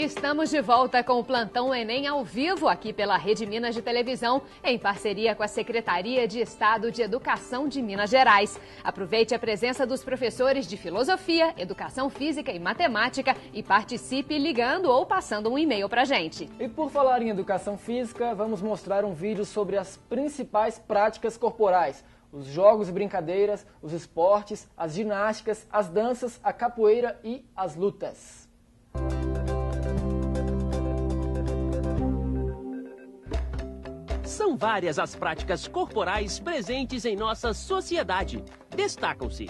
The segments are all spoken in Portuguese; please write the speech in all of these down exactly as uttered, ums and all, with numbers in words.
Estamos de volta com o Plantão Enem ao vivo, aqui pela Rede Minas de Televisão, em parceria com a Secretaria de Estado de Educação de Minas Gerais. Aproveite a presença dos professores de Filosofia, Educação Física e Matemática e participe ligando ou passando um e-mail pra gente. E por falar em Educação Física, vamos mostrar um vídeo sobre as principais práticas corporais. Os jogos e brincadeiras, os esportes, as ginásticas, as danças, a capoeira e as lutas. São várias as práticas corporais presentes em nossa sociedade. Destacam-se: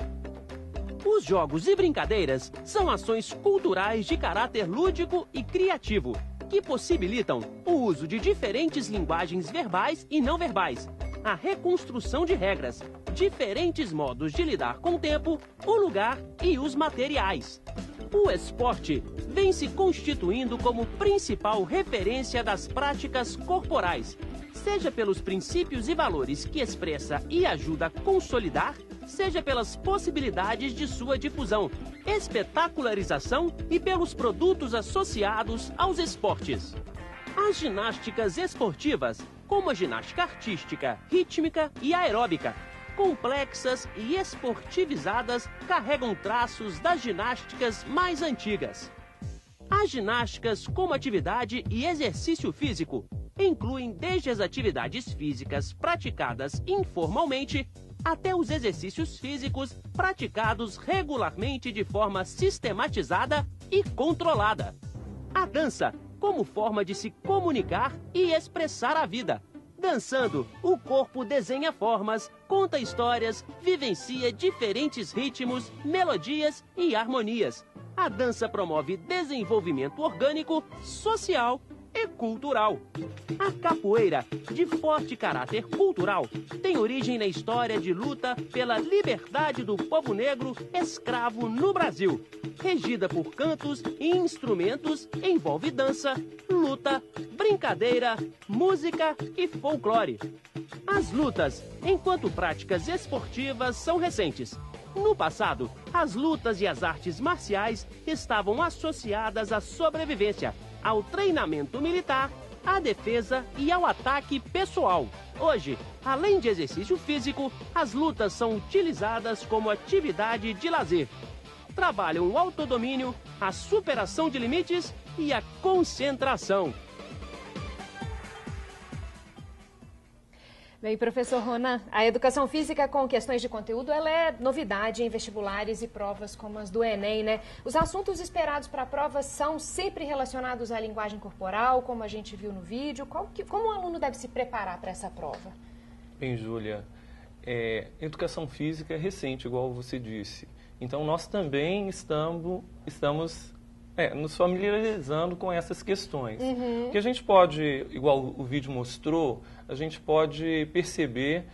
os jogos e brincadeiras são ações culturais de caráter lúdico e criativo, que possibilitam o uso de diferentes linguagens verbais e não verbais, a reconstrução de regras, diferentes modos de lidar com o tempo, o lugar e os materiais. O esporte vem se constituindo como principal referência das práticas corporais, seja pelos princípios e valores que expressa e ajuda a consolidar, seja pelas possibilidades de sua difusão, espetacularização e pelos produtos associados aos esportes. As ginásticas esportivas, como a ginástica artística, rítmica e aeróbica, complexas e esportivizadas, carregam traços das ginásticas mais antigas. As ginásticas como atividade e exercício físico incluem desde as atividades físicas praticadas informalmente até os exercícios físicos praticados regularmente de forma sistematizada e controlada. A dança como forma de se comunicar e expressar a vida. Dançando, o corpo desenha formas, conta histórias, vivencia diferentes ritmos, melodias e harmonias. A dança promove desenvolvimento orgânico, social e cultural. A capoeira, de forte caráter cultural, tem origem na história de luta pela liberdade do povo negro escravo no Brasil. Regida por cantos e instrumentos, envolve dança, luta, brincadeira, música e folclore. As lutas, enquanto práticas esportivas, são recentes. No passado, as lutas e as artes marciais estavam associadas à sobrevivência, ao treinamento militar, à defesa e ao ataque pessoal. Hoje, além de exercício físico, as lutas são utilizadas como atividade de lazer. Trabalham o autodomínio, a superação de limites e a concentração. Bem, professor Ronan, a educação física com questões de conteúdo, ela é novidade em vestibulares e provas como as do Enem, né? Os assuntos esperados para a prova são sempre relacionados à linguagem corporal, como a gente viu no vídeo. Qual que, como o aluno deve se preparar para essa prova? Bem, Júlia, é, educação física é recente, igual você disse. Então, nós também estamos, estamos é, nos familiarizando com essas questões. Uhum. Que a gente pode, igual o vídeo mostrou, a gente pode perceber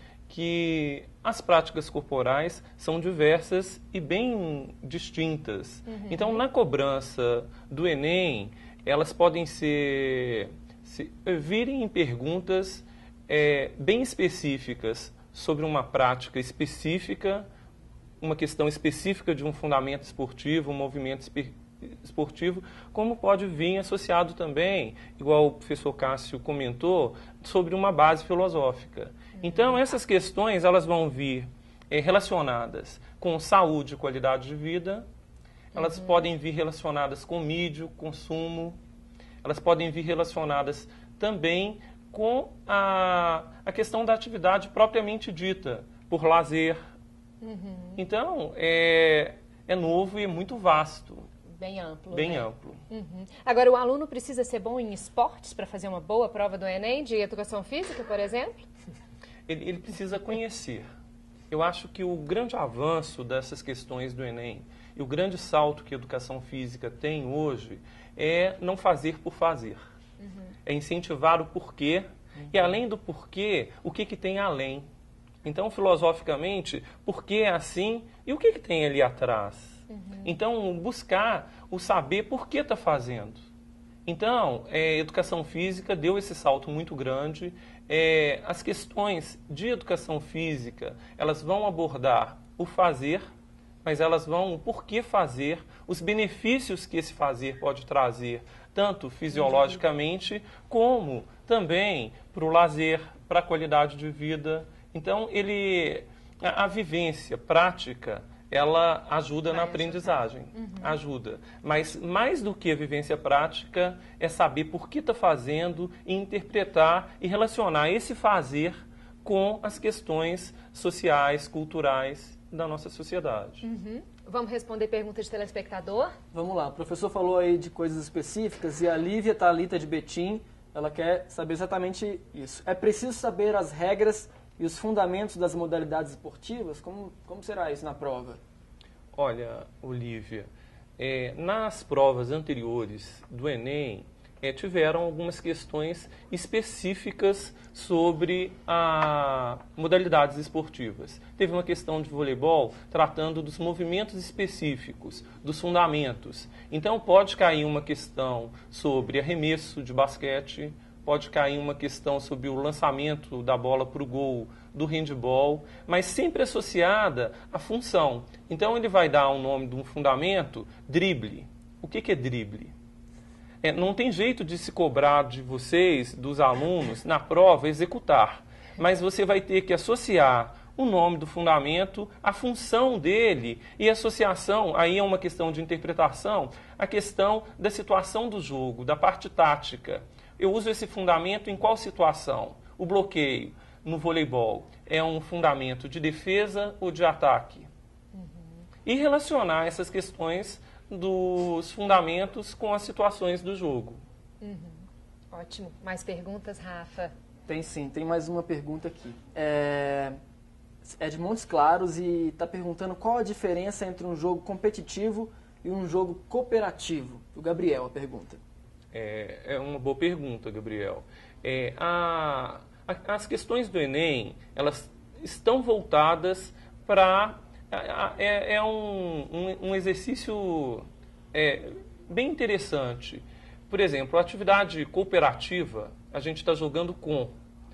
que as práticas corporais são diversas e bem distintas. Uhum. Então, na cobrança do Enem, elas podem ser, se, virem em perguntas é, bem específicas sobre uma prática específica, uma questão específica de um fundamento esportivo, um movimento esportivo, como pode vir associado também, igual o professor Cássio comentou, sobre uma base filosófica. Então, essas questões elas vão vir é, relacionadas com saúde e qualidade de vida, elas uhum. podem vir relacionadas com mídia, consumo, elas podem vir relacionadas também com a, a questão da atividade propriamente dita, por lazer. Uhum. Então, é, é novo e é muito vasto. Bem amplo. Bem né? amplo. Uhum. Agora, o aluno precisa ser bom em esportes para fazer uma boa prova do Enem, de educação física, por exemplo? Ele, ele precisa conhecer. Eu acho que o grande avanço dessas questões do Enem e o grande salto que a educação física tem hoje é não fazer por fazer. Uhum. É incentivar o porquê uhum. e, além do porquê, o que, que tem além. Então, filosoficamente, por que é assim e o que, que tem ali atrás? Uhum. Então, buscar o saber por que está fazendo. Então, é, educação física deu esse salto muito grande. É, as questões de educação física, elas vão abordar o fazer, mas elas vão o porquê fazer, os benefícios que esse fazer pode trazer, tanto fisiologicamente como também para o lazer, para a qualidade de vida. Então, ele, a, a vivência prática, ela ajuda na aprendizagem, uhum. ajuda. Mas mais do que a vivência prática, é saber por que está fazendo, e interpretar e relacionar esse fazer com as questões sociais, culturais da nossa sociedade. Uhum. Vamos responder perguntas de telespectador? Vamos lá, o professor falou aí de coisas específicas e a Lívia Thalita de Betim, ela quer saber exatamente isso. É preciso saber as regras e os fundamentos das modalidades esportivas? Como, como será isso na prova? Olha, Olívia, é, nas provas anteriores do Enem, é, tiveram algumas questões específicas sobre a modalidades esportivas. Teve uma questão de voleibol tratando dos movimentos específicos, dos fundamentos. Então, pode cair uma questão sobre arremesso de basquete, pode cair uma questão sobre o lançamento da bola para o gol do handball, mas sempre associada à função. Então, ele vai dar o nome de um fundamento, drible. O que, que é drible? É, não tem jeito de se cobrar de vocês, dos alunos, na prova, executar. Mas você vai ter que associar o nome do fundamento, a função dele e a associação, aí é uma questão de interpretação, a questão da situação do jogo, da parte tática. Eu uso esse fundamento em qual situação? O bloqueio no voleibol é um fundamento de defesa ou de ataque? Uhum. E relacionar essas questões dos fundamentos com as situações do jogo. Uhum. Ótimo. Mais perguntas, Rafa? Tem sim, tem mais uma pergunta aqui. É, é de Montes Claros e está perguntando qual a diferença entre um jogo competitivo e um jogo cooperativo. O Gabriel a pergunta. É, é uma boa pergunta, Gabriel. É, a, a, as questões do Enem, elas estão voltadas para... É, é um, um, um exercício é, bem interessante. Por exemplo, a atividade cooperativa, a gente está jogando com.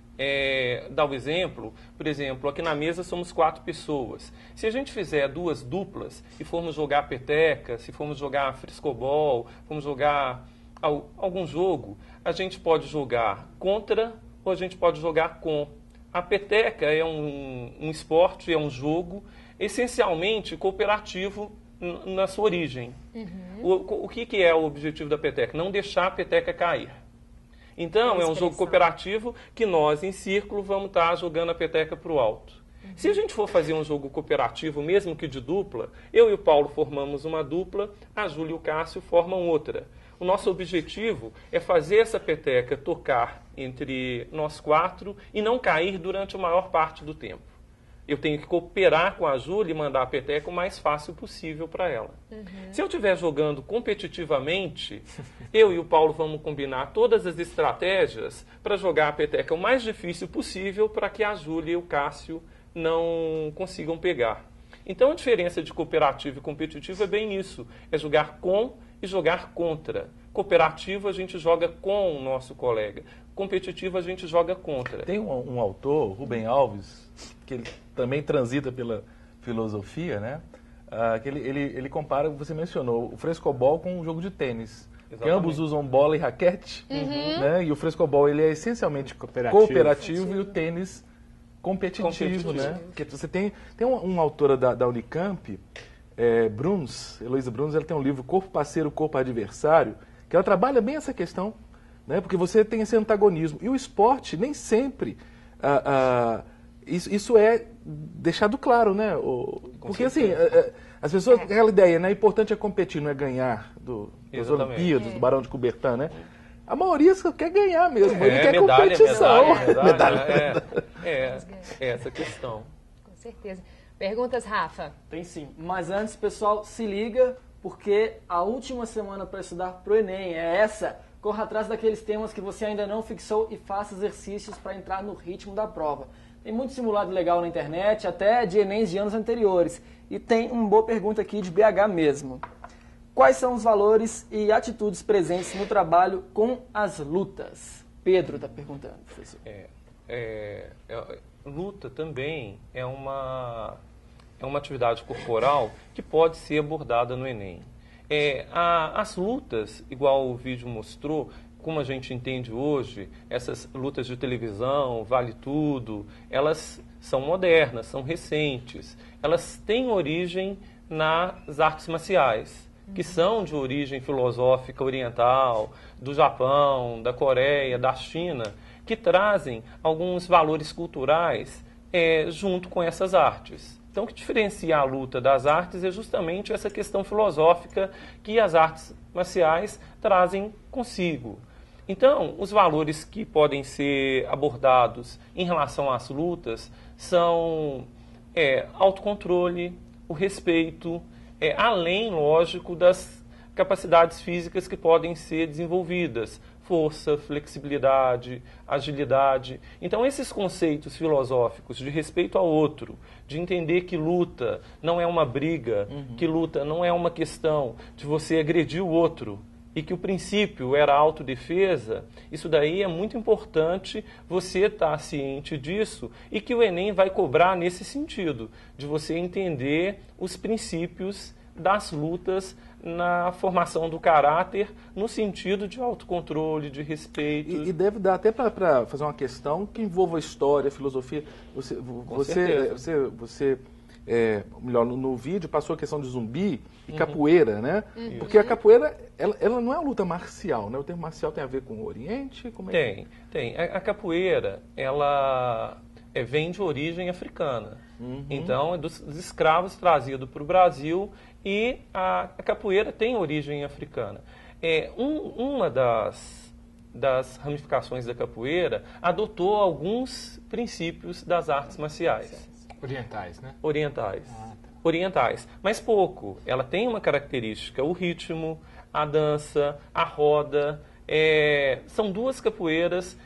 É, dá o exemplo, por exemplo, aqui na mesa somos quatro pessoas. Se a gente fizer duas duplas e formos jogar peteca, se formos jogar frescobol, formos jogar al, algum jogo, a gente pode jogar contra ou a gente pode jogar com. A peteca é um, um esporte, é um jogo essencialmente cooperativo na sua origem. Uhum. O, o que, que é o objetivo da peteca? Não deixar a peteca cair. Então, é um jogo cooperativo que nós, em círculo, vamos estar jogando a peteca para o alto. Uhum. Se a gente for fazer um jogo cooperativo, mesmo que de dupla, eu e o Paulo formamos uma dupla, a Júlia e o Cássio formam outra. O nosso objetivo é fazer essa peteca tocar entre nós quatro e não cair durante a maior parte do tempo. Eu tenho que cooperar com a Júlia e mandar a peteca o mais fácil possível para ela. Uhum. Se eu estiver jogando competitivamente, eu e o Paulo vamos combinar todas as estratégias para jogar a peteca o mais difícil possível para que a Júlia e o Cássio não consigam pegar. Então, a diferença de cooperativo e competitivo é bem isso. É jogar com e jogar contra. Cooperativo, a gente joga com o nosso colega. Competitivo, a gente joga contra. Tem um, um autor, Rubem Alves, que ele também transita pela filosofia, né? Ah, que ele, ele, ele compara, você mencionou, o frescobol com um jogo de tênis. Que ambos usam bola e raquete, uhum. né? E o frescobol ele é essencialmente cooperativo, cooperativo e o tênis competitivo, competitivo. né? Porque você tem, tem uma, uma autora da, da Unicamp, é, Bruns, Heloísa Bruns, ela tem um livro Corpo Parceiro, Corpo Adversário, que ela trabalha bem essa questão, né? Porque você tem esse antagonismo. E o esporte nem sempre... Ah, ah, isso, isso é deixado claro, né? O, porque assim, é, as pessoas... É. Aquela ideia, né? O importante é competir, não é ganhar do, das Olimpíadas, é. do Barão de Cobertan, né? A maioria só quer ganhar mesmo, é, ele quer medalha, competição. Medalha, medalha, medalha. É, é, é essa questão. Com certeza. Perguntas, Rafa? Tem sim. Mas antes, pessoal, se liga, porque a última semana para estudar para o Enem é essa. Corra atrás daqueles temas que você ainda não fixou e faça exercícios para entrar no ritmo da prova. Tem muito simulado legal na internet, até de Enems de anos anteriores. E tem uma boa pergunta aqui de B H mesmo. Quais são os valores e atitudes presentes no trabalho com as lutas? Pedro está perguntando, professor. É, é, é, luta também é uma, é uma atividade corporal que pode ser abordada no Enem. É, a, as lutas, igual o vídeo mostrou, como a gente entende hoje, essas lutas de televisão, vale tudo, elas são modernas, são recentes. Elas têm origem nas artes marciais, que são de origem filosófica oriental, do Japão, da Coreia, da China, que trazem alguns valores culturais é, junto com essas artes. Então, o que diferencia a luta das artes é justamente essa questão filosófica que as artes marciais trazem consigo. Então, os valores que podem ser abordados em relação às lutas são é, autocontrole, o respeito, é, além, lógico, das capacidades físicas que podem ser desenvolvidas, força, flexibilidade, agilidade. Então, esses conceitos filosóficos de respeito ao outro, de entender que luta não é uma briga, uhum. que luta não é uma questão de você agredir o outro, e que o princípio era a autodefesa, isso daí é muito importante você estar ciente disso e que o Enem vai cobrar nesse sentido, de você entender os princípios das lutas na formação do caráter, no sentido de autocontrole, de respeito. E, e deve dar até para fazer uma questão que envolva história, filosofia. Você, você, você, você é, melhor, no, no vídeo passou a questão de zumbi e uhum. capoeira, né? Uhum. Porque a capoeira, ela, ela não é uma luta marcial, né? O termo marcial tem a ver com o Oriente? Como é tem, que... tem. A, a capoeira, ela é, vem de origem africana. Uhum. Então, é dos, dos escravos trazidos para o Brasil e a, a capoeira tem origem africana. É, um, uma das, das ramificações da capoeira adotou alguns princípios das artes marciais. Orientais, né? Orientais. Ah, tá. Orientais. Mas pouco. Ela tem uma característica, o ritmo, a dança, a roda. É, são duas capoeiras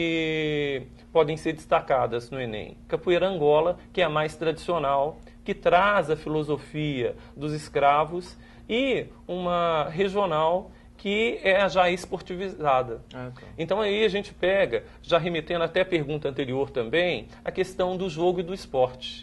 que podem ser destacadas no Enem. Capoeira Angola, que é a mais tradicional, que traz a filosofia dos escravos, e uma regional que é já esportivizada. Ah, tá. Então aí a gente pega, já remetendo até a pergunta anterior também, a questão do jogo e do esporte.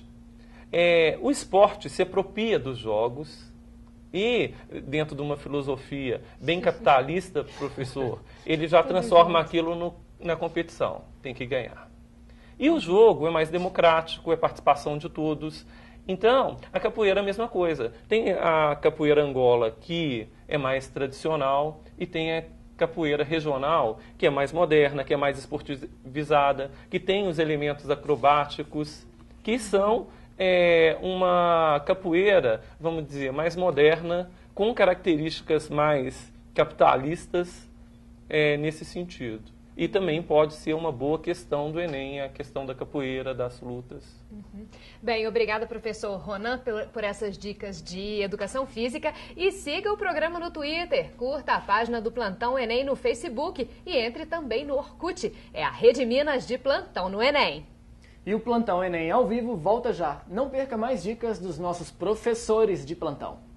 É, o esporte se apropria dos jogos e, dentro de uma filosofia bem capitalista, professor, ele já transforma aquilo no, na competição, tem que ganhar. E o jogo é mais democrático, é participação de todos. Então, a capoeira é a mesma coisa. Tem a capoeira Angola, que é mais tradicional, e tem a capoeira regional, que é mais moderna, que é mais esportivizada, que tem os elementos acrobáticos, que são é, uma capoeira, vamos dizer, mais moderna, com características mais capitalistas é, nesse sentido. E também pode ser uma boa questão do Enem, a questão da capoeira, das lutas. Uhum. Bem, obrigada, professor Ronan, por, por essas dicas de educação física. E siga o programa no Twitter, curta a página do Plantão Enem no Facebook e entre também no Orkut. É a Rede Minas de Plantão no Enem. E o Plantão Enem ao vivo volta já. Não perca mais dicas dos nossos professores de plantão.